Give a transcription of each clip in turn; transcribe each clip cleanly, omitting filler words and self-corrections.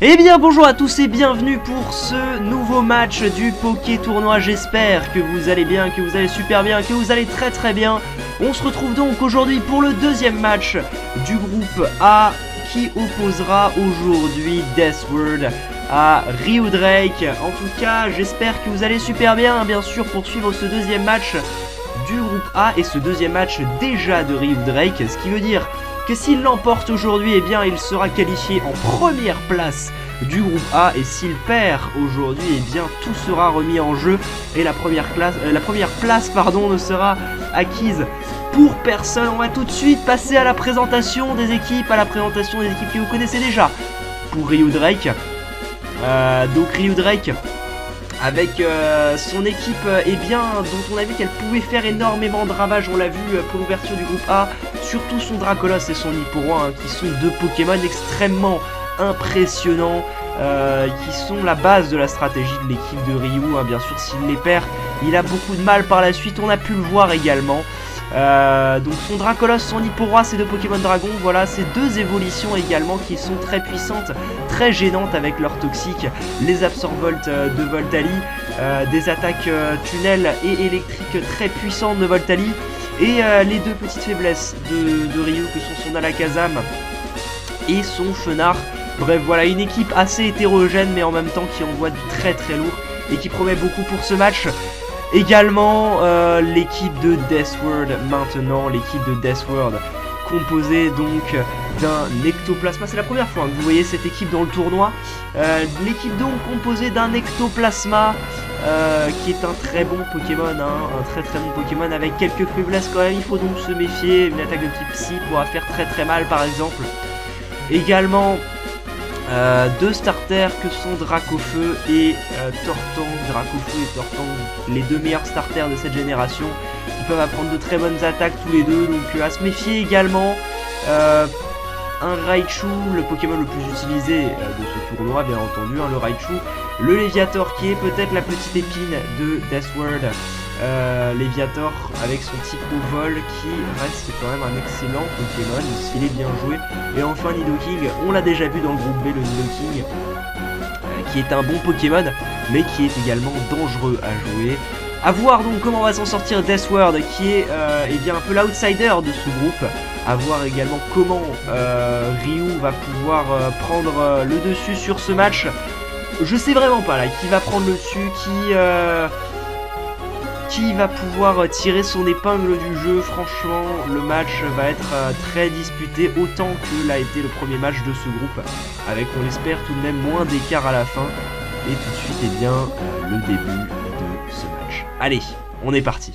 Eh bien bonjour à tous et bienvenue pour ce nouveau match du Poké Tournoi. J'espère que vous allez bien, que vous allez super bien, que vous allez très bien. On se retrouve donc aujourd'hui pour le deuxième match du groupe A qui opposera aujourd'hui Death World à Ryudrake. En tout cas j'espère que vous allez super bien, bien sûr, pour suivre ce deuxième match du groupe A et ce deuxième match déjà de Ryudrake, ce qui veut dire que s'il l'emporte aujourd'hui, eh bien il sera qualifié en première place du groupe A, et s'il perd aujourd'hui, eh bien tout sera remis en jeu et la première place ne sera acquise pour personne. On va tout de suite passer à la présentation des équipes, que vous connaissez déjà. Pour Ryudrake, donc Ryudrake avec son équipe dont on a vu qu'elle pouvait faire énormément de ravages. On l'a vu pour l'ouverture du groupe A, surtout son Dracolos et son Nipporoa, qui sont deux Pokémon extrêmement impressionnants, qui sont la base de la stratégie de l'équipe de Ryu. Bien sûr, s'il les perd, il a beaucoup de mal par la suite, on a pu le voir également. Donc son Dracolos, son Nipporoa, ces deux Pokémon Dragon, voilà, ces deux évolutions également qui sont très puissantes, très gênantes avec leur toxique, les Absorbolt de Voltali, des attaques tunnel et électriques très puissantes de Voltali, et les deux petites faiblesses de Ryu que sont son Alakazam et son Fenard. Bref, voilà, une équipe assez hétérogène mais en même temps qui envoie du très lourd et qui promet beaucoup pour ce match. Également l'équipe de Death World maintenant, l'équipe de Death World composée donc d'un Ectoplasma. C'est la première fois que vous voyez cette équipe dans le tournoi. L'équipe donc composée d'un Ectoplasma qui est un très bon Pokémon, un très bon Pokémon avec quelques faiblesses quand même. Il faut donc se méfier, une attaque de type Psy pourra faire très mal par exemple. Également deux starters que sont Dracofeu et Tortank. Dracofeu et Tortank, les deux meilleurs starters de cette génération, qui peuvent apprendre de très bonnes attaques tous les deux, donc à se méfier également. Un Raichu, le Pokémon le plus utilisé de ce tournoi bien entendu, le Raichu, le Léviator qui est peut-être la petite épine de Death World. Léviator avec son type au vol qui reste quand même un excellent Pokémon s'il est bien joué. Et enfin Nidoking, on l'a déjà vu dans le groupe B, le Nidoking qui est un bon Pokémon mais qui est également dangereux à jouer. A voir donc comment va s'en sortir Death World qui est bien un peu l'outsider de ce groupe. A voir également comment Ryu va pouvoir prendre le dessus sur ce match. Je sais vraiment pas là qui va prendre le dessus, qui va pouvoir tirer son épingle du jeu. Franchement, le match va être très disputé, autant que l'a été le premier match de ce groupe, avec, on l'espère, tout de même moins d'écart à la fin. Et tout de suite, eh bien, le début de ce match. Allez, on est parti.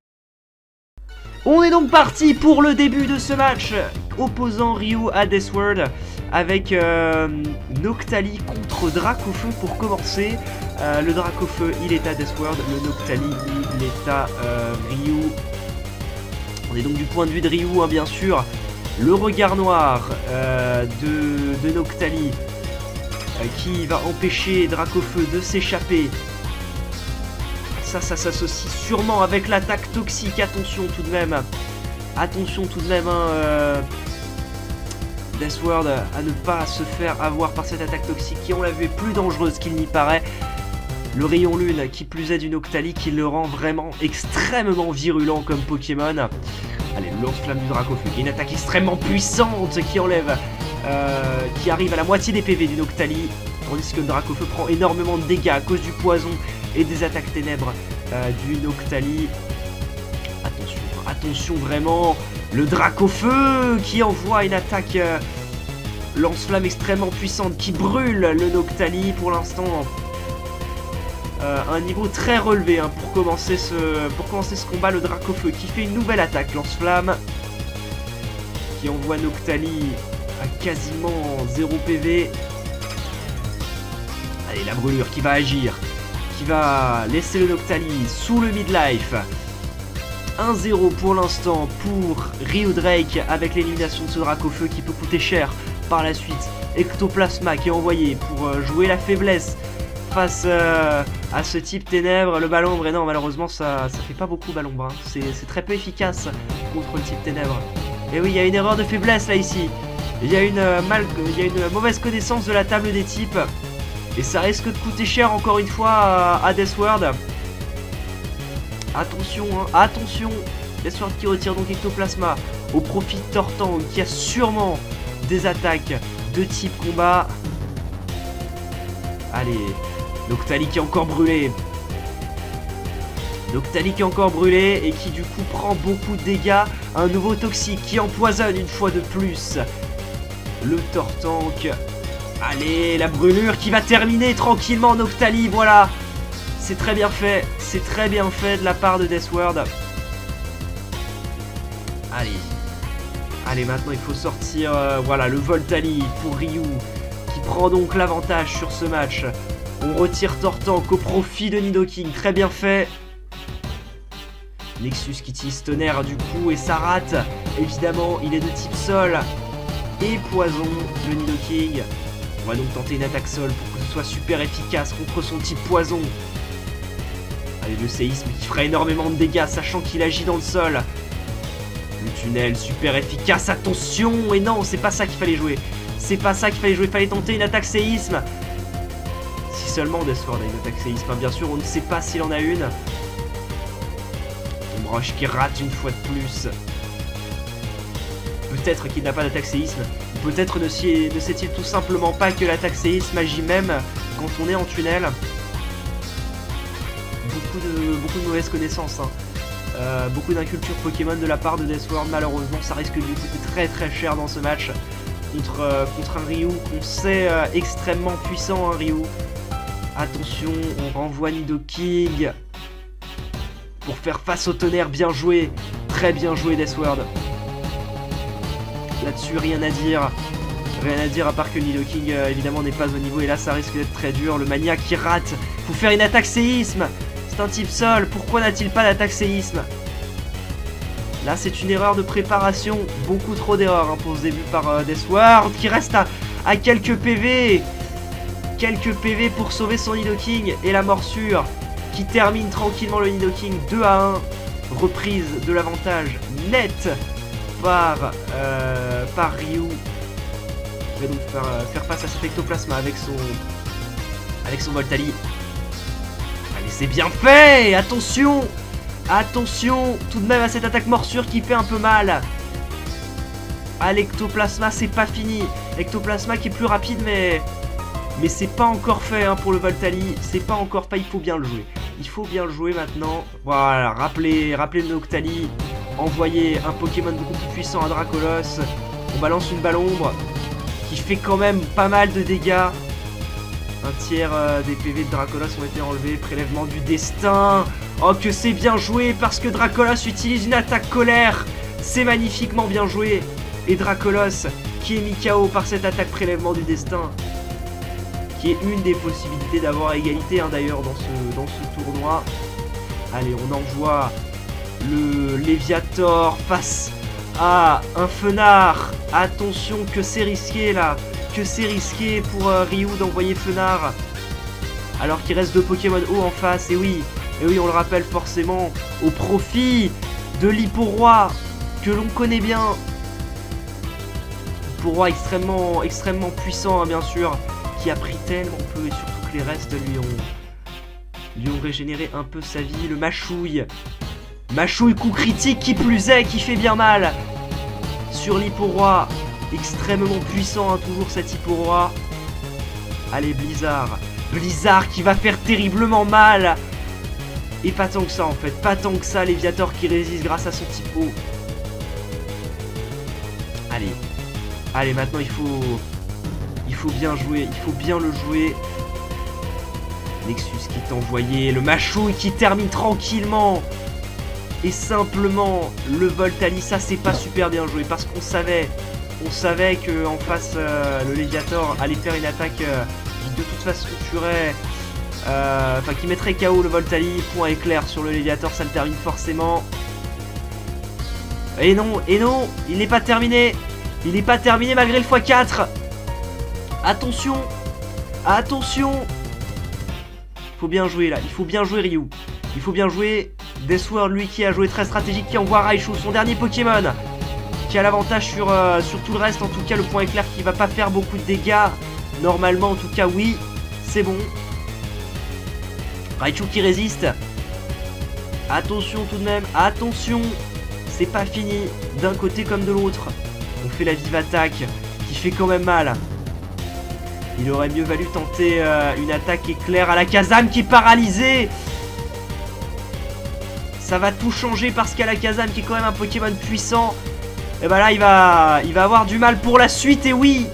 On est donc parti pour le début de ce match opposant Ryu à Death World, avec Noctali contre Dracofeu pour commencer. Le Dracofeu il est à Death World, le Noctali il est à Ryu. On est donc du point de vue de Ryu, bien sûr. Le regard noir de Noctali qui va empêcher Dracofeu de s'échapper. Ça s'associe sûrement avec l'attaque toxique. Attention tout de même, Death World à ne pas se faire avoir par cette attaque toxique qui, on l'a vu, est plus dangereuse qu'il n'y paraît. Le rayon lune qui plus est du Noctali qui le rend vraiment extrêmement virulent comme Pokémon. Allez, le lance-flamme du Dracofeu qui est une attaque extrêmement puissante qui enlève, qui arrive à la moitié des PV du Noctali, tandis que le Dracofeu prend énormément de dégâts à cause du poison et des attaques ténèbres du Noctali. Attention vraiment, le Dracofeu qui envoie une attaque lance-flamme extrêmement puissante qui brûle le Noctali pour l'instant. Un niveau très relevé pour commencer ce combat. Le Dracofeu qui fait une nouvelle attaque lance-flamme qui envoie Noctali à quasiment 0 PV. Allez, la brûlure qui va agir, qui va laisser le Noctali sous le midlife. 1-0 pour l'instant pour Ryudrake avec l'élimination de ce Dracofeu qui peut coûter cher par la suite. Ectoplasma qui est envoyé pour jouer la faiblesse face à ce type ténèbres. Le ballon ombre, non, malheureusement ça fait pas beaucoup ballon ombre, c'est très peu efficace contre le type ténèbres. Et oui, il y a une erreur de faiblesse là ici. il y a une mauvaise connaissance de la table des types. Et ça risque de coûter cher encore une fois à Deathward. Attention, hein, attention. Deathward qui retire donc Ectoplasma au profit de Tortank qui a sûrement des attaques de type combat. Allez, Noctali qui est encore brûlé. Noctali qui est encore brûlé et qui du coup prend beaucoup de dégâts. Un nouveau toxique qui empoisonne une fois de plus le Tortank. Allez, la brûlure qui va terminer tranquillement Noctali, voilà. C'est très bien fait de la part de Deathward. Allez, maintenant il faut sortir, voilà, le Voltali pour Ryu, qui prend donc l'avantage sur ce match. On retire Tortank au profit de Nidoking, très bien fait. Nexus qui utilise tonnerre du coup et ça rate. Évidemment, il est de type sol et poison, le Nidoking. On va donc tenter une attaque sol pour que ce soit super efficace contre son type poison. Allez, le séisme qui fera énormément de dégâts, sachant qu'il agit dans le sol. Le tunnel, super efficace, attention. Et non, c'est pas ça qu'il fallait jouer. C'est pas ça qu'il fallait jouer, il fallait tenter une attaque séisme. Si seulement Deathward a une attaque séisme, hein. Bien sûr, on ne sait pas s'il en a une. Roche qui rate une fois de plus. Peut-être qu'il n'a pas d'attaque séisme. Peut-être ne sait-il tout simplement pas que l'attaque séisme agit même quand on est en tunnel. Beaucoup de mauvaises connaissances. Hein. Beaucoup d'inculture Pokémon de la part de Deathward. Malheureusement, ça risque de lui coûter très très cher dans ce match. Contre un Ryu qu'on sait extrêmement puissant. Hein, Ryu. Attention, on renvoie Nidoking. Pour faire face au tonnerre, bien joué. Très bien joué Deathward. Là-dessus, rien à dire. Rien à dire à part que Nidoking évidemment n'est pas au niveau. Et là, ça risque d'être très dur. Le maniaque qui rate. Faut faire une attaque séisme. C'est un type sol. Pourquoi n'a-t-il pas d'attaque séisme? Là, c'est une erreur de préparation. Beaucoup trop d'erreurs hein, pour ce début par Deathward. Qui reste à quelques PV. Quelques PV pour sauver son Nidoking. Et la morsure qui termine tranquillement le Nidoking 2-1. Reprise de l'avantage net par Ryu. Il va donc faire face à cet Ectoplasma avec son Voltali. Allez, c'est bien fait. Attention. Attention tout de même à cette attaque morsure qui fait un peu mal. À l'Ectoplasma, c'est pas fini. Ectoplasma qui est plus rapide mais c'est pas encore fait hein, pour le Voltali. C'est pas encore fait, il faut bien le jouer. Il faut bien le jouer maintenant. Voilà, rappelez le Noctali. Envoyer un Pokémon beaucoup plus puissant à Dracolos. On balance une balle ombre qui fait quand même pas mal de dégâts. Un tiers des PV de Dracolos ont été enlevés. Prélèvement du destin. Oh que c'est bien joué parce que Dracolos utilise une attaque colère. C'est magnifiquement bien joué. Et Dracolos qui est mis KO par cette attaque prélèvement du destin. Qui est une des possibilités d'avoir égalité hein, d'ailleurs dans ce tournoi. Allez, on envoie le Léviator face à un Fenard. Attention que c'est risqué là. Que c'est risqué pour Ryu d'envoyer Fenard. Alors qu'il reste 2 Pokémon haut en face. Et oui, on le rappelle forcément au profit de l'Hipporoi que l'on connaît bien. Hipporoi extrêmement puissant hein, bien sûr. Qui a pris tellement peu et surtout que les restes lui ont régénéré un peu sa vie. Le Machouille. Machouille coup critique qui plus est, qui fait bien mal. Sur l'Hipporoi. Extrêmement puissant hein, toujours cet Hipporoi. Allez Blizzard. Blizzard qui va faire terriblement mal. Et pas tant que ça en fait. Pas tant que ça Léviator qui résiste grâce à son type haut. Allez maintenant il faut bien jouer, il faut bien le jouer. Nexus qui est envoyé, le Machouille qui termine tranquillement. Et simplement le Voltali, ça c'est pas super bien joué parce qu'on savait que en face le Léviator allait faire une attaque qui de toute façon tuerait, enfin qui mettrait KO le Voltali. Point éclair sur le Léviator, ça le termine forcément. Et non, il n'est pas terminé. Il n'est pas terminé malgré le x4. Attention. Attention. Il faut bien jouer là. Il faut bien jouer Ryu. Il faut bien jouer Deathward, lui qui a joué très stratégique, qui envoie Raichu, son dernier Pokémon. qui a l'avantage sur tout le reste. En tout cas, le point éclair qui va pas faire beaucoup de dégâts. Normalement, en tout cas, oui. C'est bon. Raichu qui résiste. Attention tout de même. Attention. C'est pas fini. D'un côté comme de l'autre. On fait la vive attaque qui fait quand même mal. Il aurait mieux valu tenter une attaque éclair à la Kazam qui est paralysée. Ça va tout changer parce qu'à la Kazam qui est quand même un Pokémon puissant. Et bah là il va avoir du mal pour la suite. Et oui,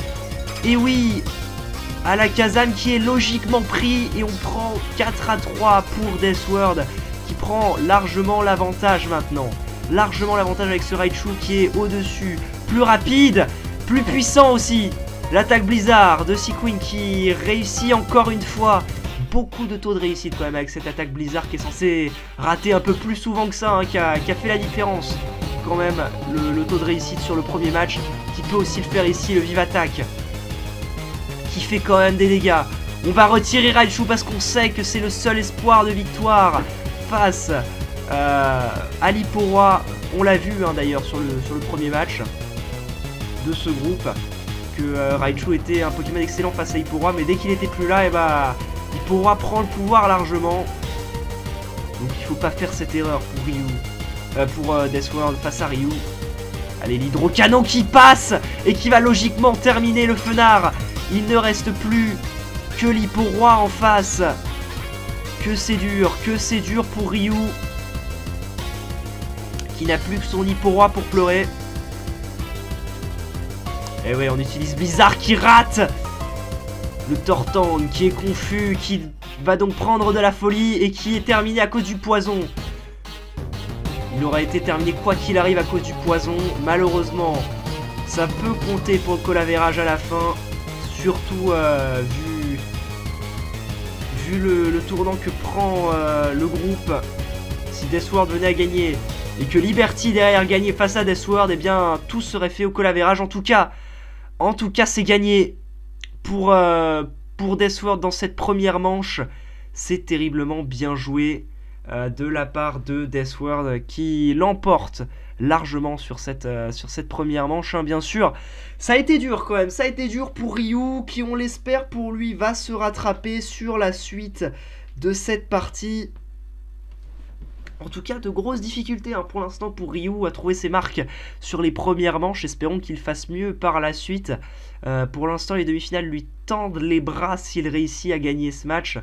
à la Kazam qui est logiquement pris. Et on prend 4-3 pour Death World qui prend largement l'avantage maintenant. Largement l'avantage avec ce Raichu qui est au-dessus. Plus rapide, plus puissant aussi. L'attaque Blizzard de Sequin qui réussit encore une fois. Beaucoup de taux de réussite quand même avec cette attaque Blizzard qui est censée rater un peu plus souvent que ça, hein, qui a fait la différence. Quand même le taux de réussite sur le premier match, qui peut aussi le faire ici, le Vive Attaque. Qui fait quand même des dégâts. On va retirer Raichu parce qu'on sait que c'est le seul espoir de victoire face à l'Hipporoi. On l'a vu hein, d'ailleurs sur le premier match de ce groupe. Que Raichu était un Pokémon excellent face à Hipporoi, mais dès qu'il était plus là, et bah Hipporoi prend le pouvoir largement. Donc il faut pas faire cette erreur pour Ryu, pour Death World face à Ryu. Allez, l'hydrocanon qui passe et qui va logiquement terminer le fenard. Il ne reste plus que l'Hipporoi en face. Que c'est dur pour Ryu, qui n'a plus que son Hipporoi pour pleurer. Et ouais, on utilise Blizzard qui rate. Le Tortank qui est confus, qui va donc prendre de la folie et qui est terminé à cause du poison. Il aurait été terminé quoi qu'il arrive à cause du poison. Malheureusement, ça peut compter pour le colavérage à la fin. Surtout vu le tournant que prend le groupe. Si Death World venait à gagner et que Liberty derrière gagnait face à Death World, eh bien tout serait fait au colavérage. En tout cas, c'est gagné pour Death World dans cette première manche. C'est terriblement bien joué de la part de Death World qui l'emporte largement sur cette première manche, hein, bien sûr. Ça a été dur quand même, ça a été dur pour Ryu qui, on l'espère pour lui, va se rattraper sur la suite de cette partie. En tout cas, de grosses difficultés hein, pour l'instant pour Ryu à trouver ses marques sur les premières manches. Espérons qu'il fasse mieux par la suite. Pour l'instant, les demi-finales lui tendent les bras s'il réussit à gagner ce match.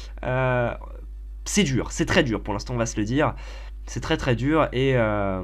C'est dur, c'est très dur pour l'instant, on va se le dire. C'est très très dur et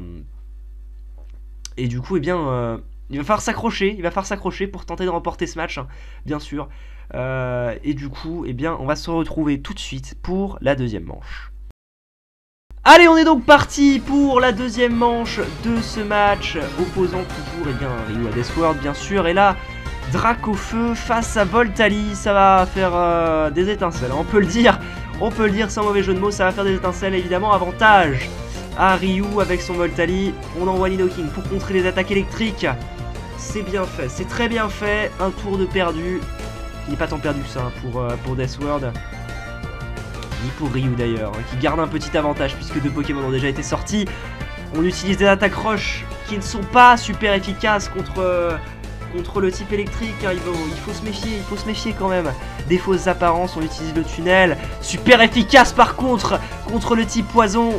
du coup, eh bien, il va falloir s'accrocher pour tenter de remporter ce match, hein, bien sûr. Et du coup, eh bien, on va se retrouver tout de suite pour la deuxième manche. Allez, on est donc parti pour la deuxième manche de ce match, opposant toujours eh bien, Ryu à Death World, bien sûr. Et là, Dracofeu face à Voltali, ça va faire des étincelles, on peut le dire sans mauvais jeu de mots, ça va faire des étincelles, évidemment. Avantage à Ryu avec son Voltali. On envoie Nidoking pour contrer les attaques électriques. C'est bien fait, c'est très bien fait. Un tour de perdu, qui n'est pas tant perdu que ça hein, pour Death World. Ni pour Ryu d'ailleurs, hein, qui garde un petit avantage puisque deux Pokémon ont déjà été sortis. On utilise des attaques roches qui ne sont pas super efficaces contre le type électrique, hein. Il faut se méfier quand même des fausses apparences. On utilise le tunnel, super efficace par contre le type poison.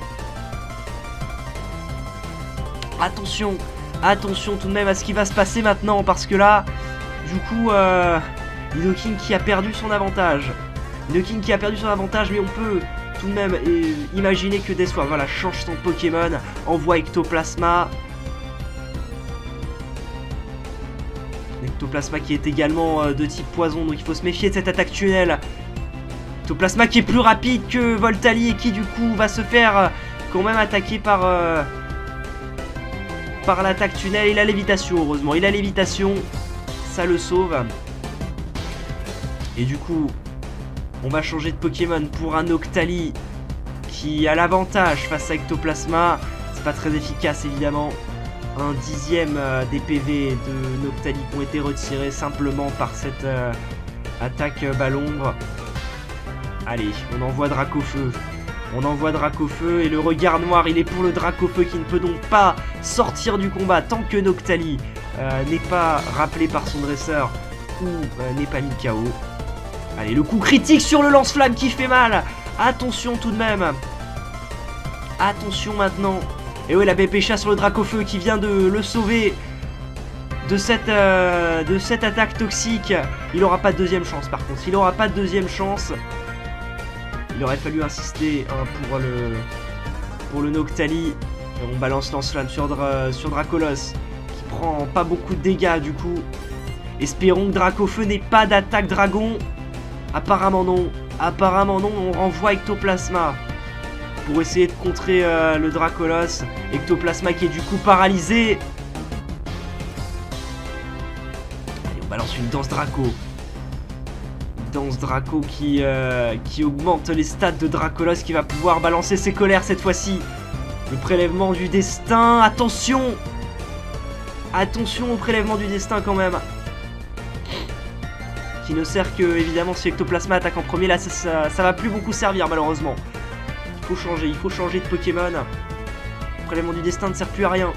Attention tout de même à ce qui va se passer maintenant, parce que là, du coup, Nidoking qui a perdu son avantage. Mais on peut tout de même imaginer que Death World, voilà, change son Pokémon, envoie Ectoplasma. Ectoplasma qui est également de type poison, donc il faut se méfier de cette attaque tunnel. Ectoplasma qui est plus rapide que Voltali et qui du coup va se faire quand même attaquer par l'attaque tunnel. Il a lévitation, heureusement, ça le sauve. Et du coup, on va changer de Pokémon pour un Octali qui a l'avantage face à Ectoplasma. C'est pas très efficace évidemment. Un dixième des PV de Noctali qui ont été retirés simplement par cette attaque Balombre. Allez, on envoie Dracofeu On envoie Dracofeu et le regard noir, il est pour le Dracofeu qui ne peut donc pas sortir du combat tant que Noctali n'est pas rappelé par son dresseur ou n'est pas mis KO. Allez, le coup critique sur le lance-flamme qui fait mal. Attention tout de même. Attention maintenant. Et ouais, la Pépécha sur le Dracofeu qui vient de le sauver de cette attaque toxique. Il n'aura pas de deuxième chance par contre. Il n'aura pas de deuxième chance. Il aurait fallu insister pour le Noctali. On balance lance-flamme sur Dracolos qui prend pas beaucoup de dégâts du coup. Espérons que Dracofeu n'ait pas d'attaque dragon. Apparemment non. Apparemment non. On renvoie Ectoplasma pour essayer de contrer le Dracolos. Ectoplasma qui est du coup paralysé. Allez, on balance une danse Draco. Danse Draco qui augmente les stats de Dracolos, qui va pouvoir balancer ses colères cette fois-ci. Le prélèvement du destin, attention. Attention au prélèvement du destin quand même. Qui ne sert que, évidemment, si Ectoplasma attaque en premier, là ça va plus beaucoup servir malheureusement. Il faut changer de Pokémon. Le prélèvement du destin ne sert plus à rien.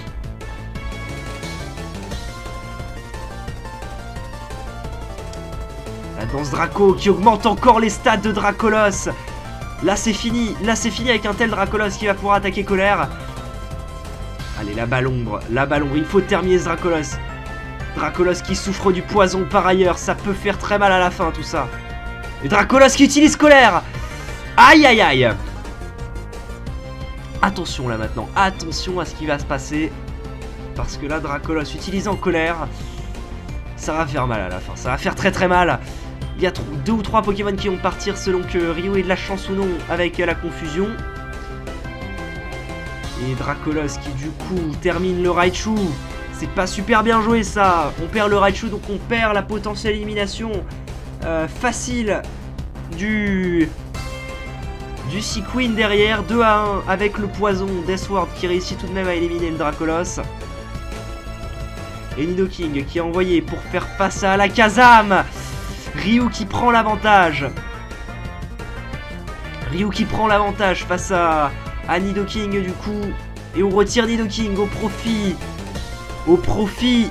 La danse Draco qui augmente encore les stats de Dracolos. Là c'est fini avec un tel Dracolos qui va pouvoir attaquer Colère. Allez, la balle ombre, il faut terminer ce Dracolos. Dracolos qui souffre du poison par ailleurs, ça peut faire très mal à la fin tout ça. Et Dracolos qui utilise Colère. Aïe aïe aïe. Attention là maintenant, attention à ce qui va se passer. Parce que là Dracolos utilisant Colère, ça va faire mal à la fin, ça va faire très très mal. Il y a 2 ou 3 Pokémon qui vont partir selon que Ryu ait de la chance ou non avec la confusion. Et Dracolos qui du coup termine le Raichu. C'est pas super bien joué ça. On perd le Raichu donc on perd la potentielle élimination facile du Sequin derrière. 2 à 1 avec le poison Deathward qui réussit tout de même à éliminer le Dracolos. Et Nidoking qui est envoyé pour faire face à Alakazam. Ryu qui prend l'avantage. Ryu qui prend l'avantage face à Nidoking du coup. Et on retire Nidoking au profit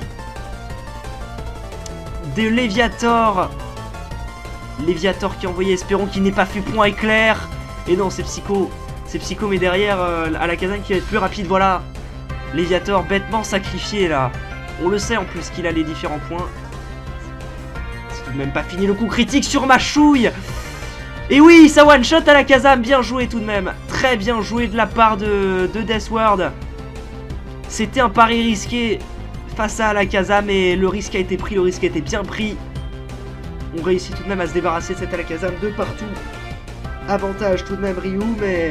de Léviator. Léviator qui est envoyé, espérons qu'il n'ait pas fait point éclair. Et non, c'est Psycho. C'est Psycho, mais derrière Alakazam qui va être plus rapide, voilà. Léviator bêtement sacrifié là. On le sait en plus qu'il a les différents points. C'est tout de même pas fini le coup critique sur ma chouille. Et oui, ça one shot Alakazam, bien joué tout de même. Très bien joué de la part de Deathward. C'était un pari risqué face à Alakazam et le risque a été pris, le risque a été bien pris. On réussit tout de même à se débarrasser de cet Alakazam de partout. Avantage tout de même Ryu,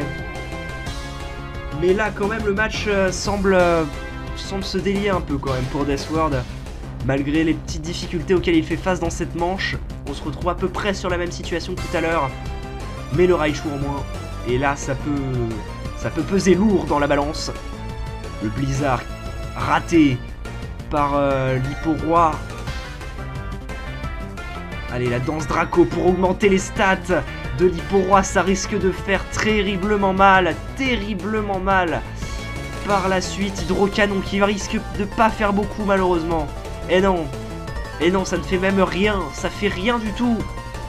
mais là quand même le match semble se délier un peu quand même pour Deathward. Malgré les petites difficultés auxquelles il fait face dans cette manche, on se retrouve à peu près sur la même situation que tout à l'heure. Mais le Raichu en moins. Et là ça peut peser lourd dans la balance. Le Blizzard raté par l'Hipporoi. Allez, la danse Draco pour augmenter les stats de l'Hipporoi. Ça risque de faire terriblement mal par la suite. Hydrocanon qui risque de pas faire beaucoup malheureusement. Et non, ça ne fait même rien. Ça fait rien du tout.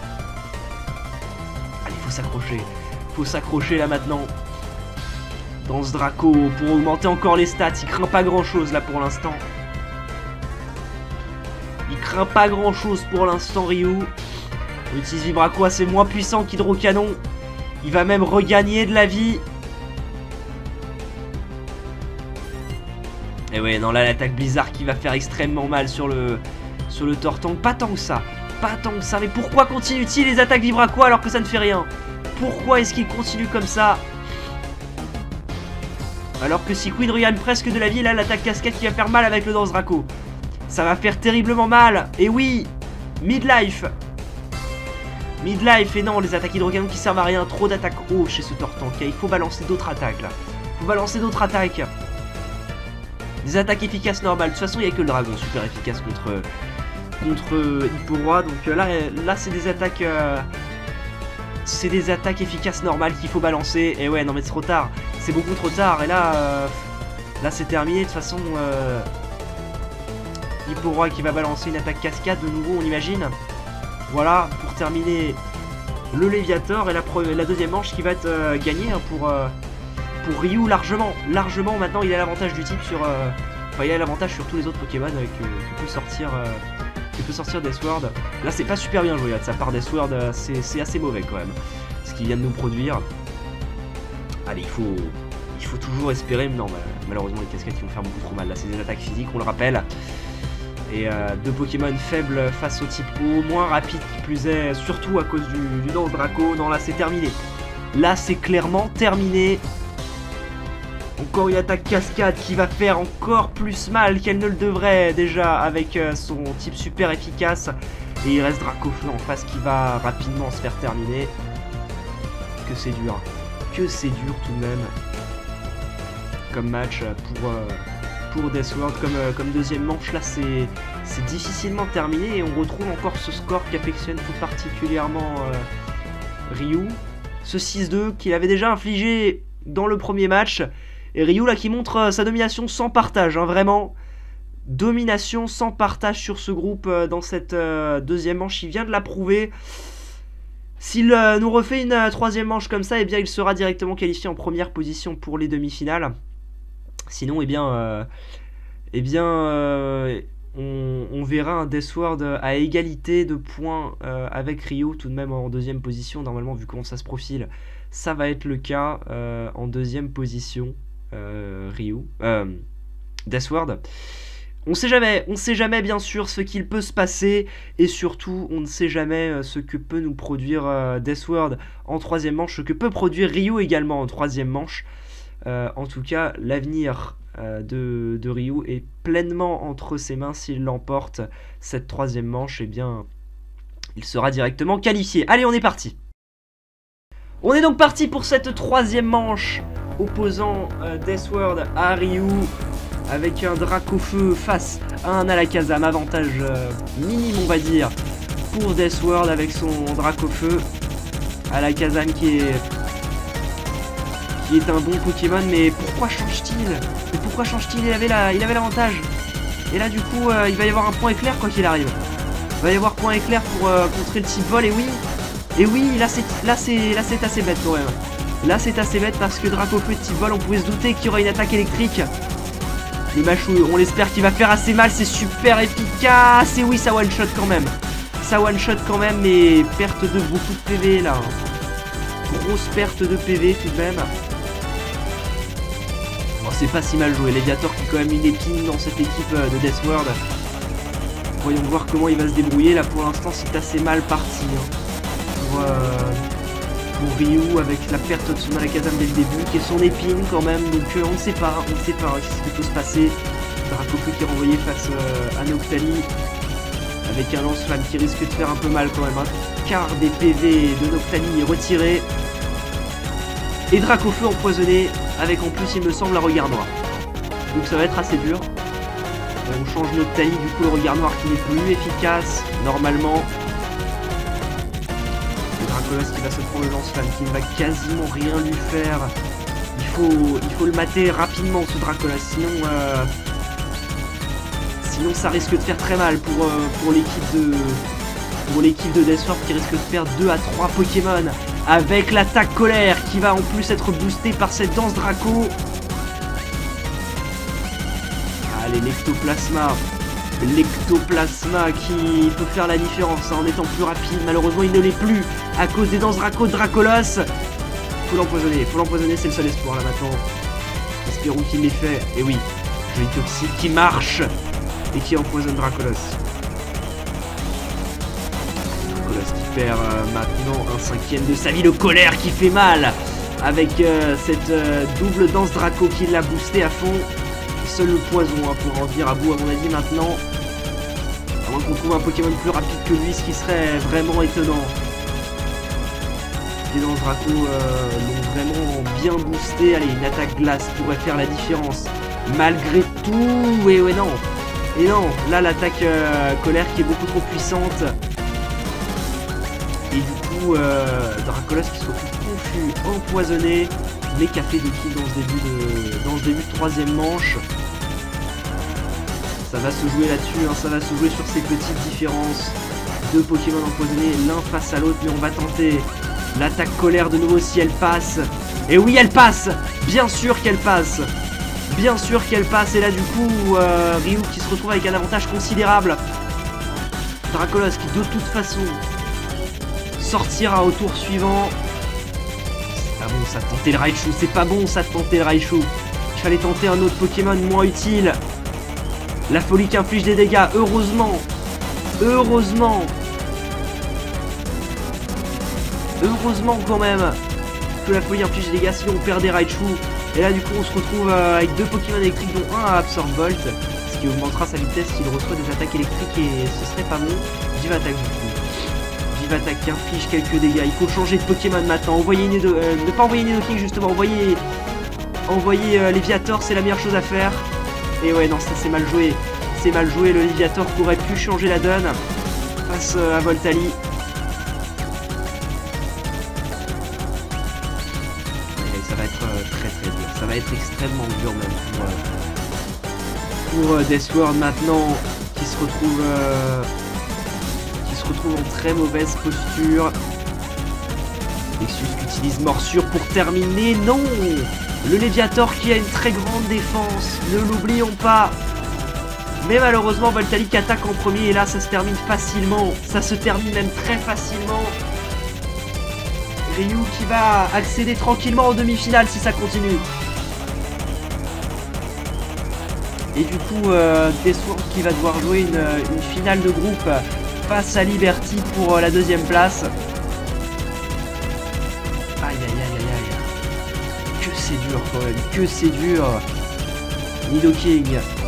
Allez, faut s'accrocher là maintenant. Danse Draco pour augmenter encore les stats. Il craint pas grand chose là pour l'instant. Il craint pas grand chose pour l'instant Ryu. On utilise Vibraqua, c'est moins puissant qu'Hydrocanon. Il va même regagner de la vie. Et ouais, non là l'attaque Blizzard qui va faire extrêmement mal sur le Tortank. Pas tant que ça. Mais pourquoi continue-t-il les attaques Vibraqua alors que ça ne fait rien? Pourquoi est-ce qu'il continue comme ça? Alors que Sequin regagne presque de la vie, là l'attaque cascade qui va faire mal avec le danse Draco. Ça va faire terriblement mal. Et oui, Midlife. Et non, les attaques hydrocanon qui servent à rien. Trop d'attaques haut chez ce Tortank. Il faut balancer d'autres attaques là. Des attaques efficaces normales. De toute façon, il n'y a que le dragon super efficace contre Hipporoi. Donc là c'est des attaques c'est des attaques efficaces normales qu'il faut balancer. Et ouais, non mais c'est trop tard. C'est beaucoup trop tard. Et là, là c'est terminé. De toute façon, Hipporoi qui va balancer une attaque cascade de nouveau, on imagine. Voilà, pour terminer le Léviator. Et la deuxième manche qui va être gagnée hein, pour Ryu largement. Largement, maintenant il a l'avantage du type sur... Enfin, il a l'avantage sur tous les autres Pokémon que peut sortir Deathward. Là, c'est pas super bien joué, là, de sa part Deathward, c'est assez mauvais quand même. Ce qu'il vient de nous produire. Allez, il faut toujours espérer, mais non, malheureusement, les cascades qui vont faire beaucoup trop mal. Là, c'est des attaques physiques, on le rappelle. Et deux Pokémon faibles face au type O, moins rapide qui plus est, surtout à cause du Danse Draco. Non, là, c'est terminé. Là, c'est clairement terminé. Encore une attaque cascade qui va faire encore plus mal qu'elle ne le devrait déjà avec son type super efficace. Et il reste Dracofeu en face qui va rapidement se faire terminer. Que c'est dur. Que c'est dur tout de même. Comme match pour Deathward. Comme deuxième manche là c'est difficilement terminé. Et on retrouve encore ce score qu'affectionne tout particulièrement Ryu. Ce 6-2 qu'il avait déjà infligé dans le premier match. Et Ryu là qui montre sa domination sans partage, hein, vraiment. Domination sans partage sur ce groupe dans cette deuxième manche, il vient de la prouver. S'il nous refait une troisième manche comme ça, eh bien il sera directement qualifié en première position pour les demi-finales. Sinon, on verra un Deathward à égalité de points avec Ryu, tout de même en deuxième position. Normalement, vu comment ça se profile, ça va être le cas en deuxième position. Deathward. On sait jamais bien sûr ce qu'il peut se passer et surtout on ne sait jamais ce que peut nous produire Deathward en troisième manche, ce que peut produire Ryu également en troisième manche. En tout cas, l'avenir de Ryu est pleinement entre ses mains. S'il l'emporte cette troisième manche, eh bien, il sera directement qualifié. Allez, on est parti. On est donc parti pour cette troisième manche opposant Deathward à Ryu avec un Dracofeu face à un Alakazam. Avantage minime on va dire pour Deathward avec son Dracofeu. Alakazam qui est un bon Pokémon, mais pourquoi change-t-il? Il avait l'avantage. Et là du coup il va y avoir un point éclair quoi qu'il arrive. Il va y avoir point éclair pour contrer le type vol. Et oui, là c'est assez bête quand même. Là c'est assez bête parce que Dracofeu de type vol, on pouvait se douter qu'il y aurait une attaque électrique. Le Machou, on l'espère qu'il va faire assez mal, c'est super efficace. Et oui, ça one shot quand même. Ça one shot quand même, mais perte de beaucoup de PV là. Grosse perte de PV tout de même. Bon, c'est pas si mal joué. Léviator qui est quand même une épine dans cette équipe de Deathward. Voyons voir comment il va se débrouiller. Là pour l'instant c'est assez mal parti. Hein. Pour Ryu avec la perte de son Alakazam dès le début, qui est son épine quand même, donc on ne sait pas ce qui peut se passer. Dracofeu qui est renvoyé face à Noctali, avec un lance-flamme qui risque de faire un peu mal quand même. Un quart des PV de Noctali est retiré. Et Dracofeu empoisonné, avec en plus il me semble un regard noir. Donc ça va être assez dur. On change Noctali, du coup le regard noir qui n'est plus efficace, normalement. Dracolos qui va se prendre le lance-flamme, qui ne va quasiment rien lui faire. Il faut le mater rapidement ce Dracolos, sinon ça risque de faire très mal pour l'équipe de Deathward qui risque de perdre 2 à 3 Pokémon avec l'attaque colère qui va en plus être boostée par cette danse Draco. Allez, l'ectoplasma qui peut faire la différence en étant plus rapide. Malheureusement il ne l'est plus à cause des danses Draco de Dracolos. Faut l'empoisonner, c'est le seul espoir là maintenant. Espérons qu'il l'ait fait. Et oui, joli toxique qui marche et qui empoisonne Dracolos. Dracolos qui perd maintenant un 5e de sa vie. Le colère qui fait mal avec cette double danse Draco qui l'a boosté à fond. Seul le poison hein, pour en venir à bout à mon avis maintenant. À moins qu'on trouve un Pokémon plus rapide que lui, ce qui serait vraiment étonnant. Les danses Draco l'ont vraiment bien boosté. Allez, une attaque glace pourrait faire la différence. Malgré tout, et ouais non. Et non, là l'attaque colère qui est beaucoup trop puissante. Et du coup, coup, Dracolos qui se retrouve confus, empoisonné, mais qui a fait 2 kills dans ce début de troisième manche. Ça va se jouer là-dessus, hein, ça va se jouer sur ces petites différences. 2 Pokémon empoisonnés l'un face à l'autre, mais on va tenter l'attaque colère de nouveau si elle passe. Et oui, elle passe. Bien sûr qu'elle passe. Bien sûr qu'elle passe. Et là du coup, Ryu qui se retrouve avec un avantage considérable. Dracolos qui de toute façon sortira au tour suivant. C'est pas bon ça de tenter le Raichu. C'est pas bon ça de tenter le Raichu. Il fallait tenter un autre Pokémon moins utile. La folie qui inflige des dégâts. Heureusement. Heureusement quand même que la folie inflige des dégâts, sinon on perd des Raichu. Et là du coup on se retrouve avec 2 Pokémon électriques dont un à Absorb Volt, ce qui augmentera sa vitesse s'il reçoit des attaques électriques et ce serait pas bon. Vivatak du coup. Vivatak qui inflige quelques dégâts. Il faut changer de Pokémon maintenant. Ne pas envoyer Nidoking justement, envoyer Léviator, c'est la meilleure chose à faire. Et ouais non ça c'est mal joué. C'est mal joué, le Léviator qui aurait pu changer la donne face à Voltali. Ça va être très très dur, ça va être extrêmement dur même pour Death World maintenant qui se retrouve en très mauvaise posture. Nexus qui utilise morsure pour terminer, non. Le Léviator qui a une très grande défense, ne l'oublions pas. Mais malheureusement Voltali qui attaque en premier et là ça se termine facilement, ça se termine même très facilement. Ryu qui va accéder tranquillement en demi-finale si ça continue. Et du coup, Death World qui va devoir jouer une finale de groupe face à Liberty pour la 2e place. Aïe aïe aïe aïe aïe. Que c'est dur quand même, que c'est dur. Nidoking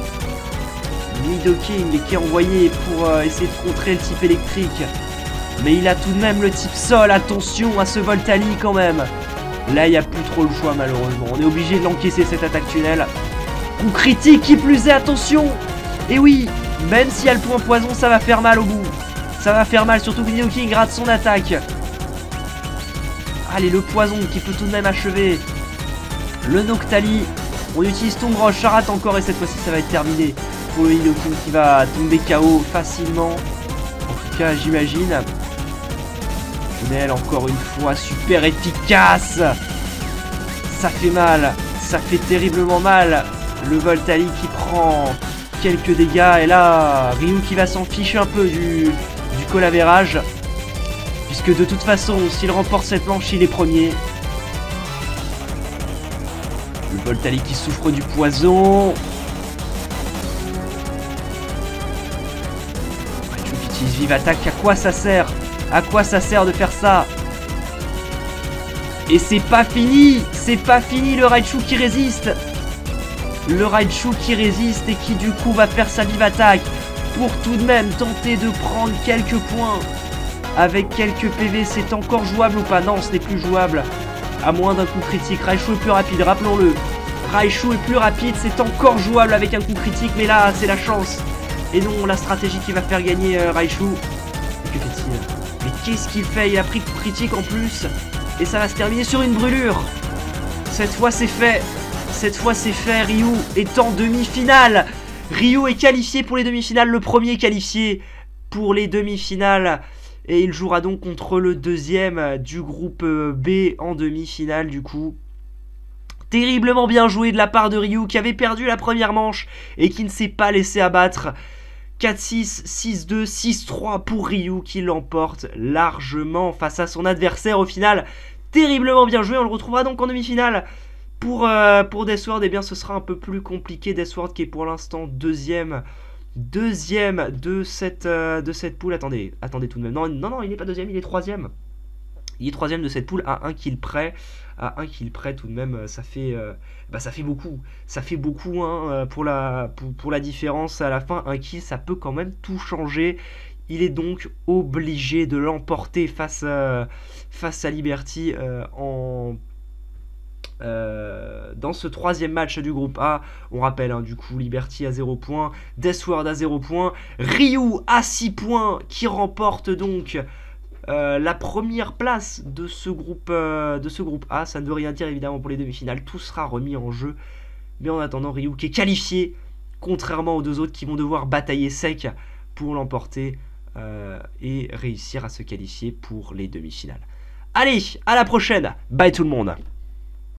qui est envoyé pour essayer de contrer le type électrique. Mais il a tout de même le type sol, attention à ce Voltali quand même. Là il n'y a plus trop le choix malheureusement, on est obligé de l'encaisser cette attaque tunnel. Coup critique qui plus est, attention. Et oui, même s'il y a le point poison ça va faire mal au bout. Ça va faire mal, surtout que Nidoking rate son attaque. Allez, le poison qui peut tout de même achever le Noctali. On utilise Tomb Roche, ça rate encore et cette fois-ci ça va être terminé pour le Nidoking qui va tomber KO facilement. En tout cas j'imagine. Tunnel encore une fois, super efficace. Ça fait mal, ça fait terriblement mal. Le Voltali qui prend quelques dégâts. Et là, Ryu qui va s'en ficher un peu du colavérage. Puisque de toute façon, s'il remporte cette manche, il est premier. Le Voltali qui souffre du poison. Raichu qui utilise Vive Attaque, à quoi ça sert? À quoi ça sert de faire ça? Et c'est pas fini le Raichu qui résiste. Le Raichu qui résiste et qui du coup va faire sa Vive Attaque pour tout de même tenter de prendre quelques points. Avec quelques PV, c'est encore jouable ou pas? Non, ce n'est plus jouable. À moins d'un coup critique. Raichu est plus rapide, rappelons-le. Raichu est plus rapide, c'est encore jouable avec un coup critique, mais là, c'est la chance. Et non, la stratégie qui va faire gagner Raichu. Et que fait-il? Mais qu'est-ce qu'il fait? Il a pris coup critique en plus. Et ça va se terminer sur une brûlure. Cette fois, c'est fait. Cette fois, c'est fait. Ryu est en demi-finale. Ryu est qualifié pour les demi-finales. Le premier qualifié pour les demi-finales. Et il jouera donc contre le deuxième du groupe B en demi-finale du coup. Terriblement bien joué de la part de Ryu qui avait perdu la première manche et qui ne s'est pas laissé abattre. 4-6, 6-2, 6-3 pour Ryu qui l'emporte largement face à son adversaire au final. Terriblement bien joué, on le retrouvera donc en demi-finale. Pour Death World, eh bien ce sera un peu plus compliqué. Death World qui est pour l'instant deuxième de cette poule. Attendez tout de même. Non, il n'est pas deuxième, il est troisième. Il est troisième de cette poule à 1 kill près. À 1 kill près tout de même, ça fait beaucoup. Ça fait beaucoup hein, pour la différence à la fin. 1 kill, ça peut quand même tout changer. Il est donc obligé de l'emporter face à Liberty dans ce troisième match du groupe A. On rappelle hein, du coup Liberty à 0 points, Death World à 0 points, Ryu à 6 points qui remporte donc la première place de ce groupe A. Ça ne veut rien dire évidemment pour les demi-finales, tout sera remis en jeu. Mais en attendant, Ryuk est qualifié, contrairement aux deux autres qui vont devoir batailler sec pour l'emporter et réussir à se qualifier pour les demi-finales. Allez, à la prochaine, bye tout le monde.